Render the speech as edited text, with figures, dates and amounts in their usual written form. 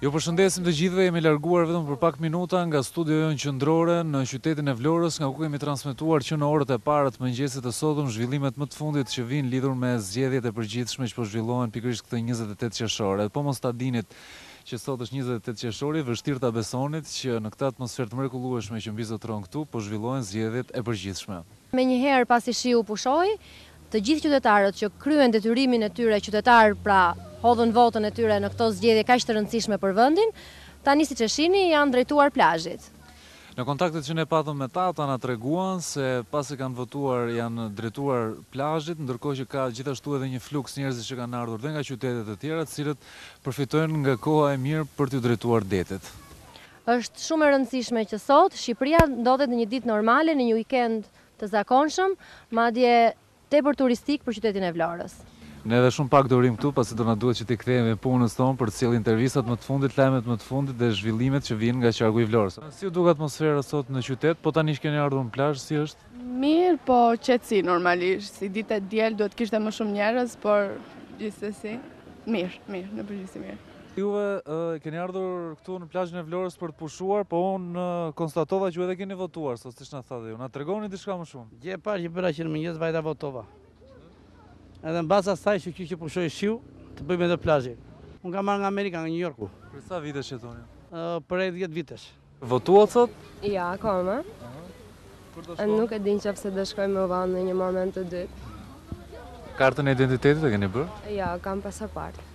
Ju përshëndesim të gjithëve, jemi larguar vetëm për pak minuta nga studio jonë qendrore në qytetin e Vlorës, nga ku kemi transmetuar që në orët e para të mëngjesit të sotëm zhvillimet më të fundit që vinë lidhur me zgjedhjet e përgjithshme që po zhvillohen pikërisht këtë 28 qershor. Po mos ta dinit që sot është 28 qershori, vështirë ta besonit që në këtë atmosferë të mrekullueshme që mbizotron këtu, po zhvillohen zgjedhjet e përgjithshme. Menjëherë pasi shiu pushoi, të gjithë qytetarët që kryen detyrimin e tyre qytetar, pra hodhën votën e tyre në këto zgjedhje kaq të rëndësishme për vendin, tani siç e shihni janë drejtuar plazhit. Në kontaktet që ne patëm me ta na treguan se pasi kanë votuar janë drejtuar plazhit, ndërkohë që ka gjithashtu edhe një fluks njerëzish që kanë ardhur dhe nga qytetet e tjera, të cilët përfitojnë nga koha e mirë për t'u drejtuar detit. Është shumë e rëndësishme që sot Shqipëria ndodhet në një ditë normale, në një weekend të zakonshëm, madje tepër turistik për qytetin e Vlorës. Ne edhe shumë pak do urim këtu, pasi do na duhet që t'i kthehemi punës tonë për të sjellë intervistat më të fundit, lajmet më të fundit dhe zhvillimet që vijnë nga qarku i Vlorës. Si u duk atmosfera sot në qytet? Po tani që keni ardhur në plazh, si është? Mirë, po qetësi normalisht. Si ditë e diel duhet kishte më shumë njerëz, por gjithsesi mirë, në përgjithësi mirë. Juve keni ardhur këtu në plazhin e Vlorës për të pushuar, po unë konstatova që ju edhe keni votuar, sot siç na thatë ju. Na tregoni diçka më shumë. Gjë e parë që bëra që në mëngjes vajta votova. Edhe në bazë asaj që pushoi shiu, të bëjmë edhe plazhin. Unë kam marrë nga Amerika, nga New Yorku. Për sa vite jetoni? Për 10 vitesh. Votuat sot? Ja, akoma. Nuk e din nëse do shkoj me vënë në një moment të dytë. Kartën e identitetit e keni bërë? Ja, kam pasaport.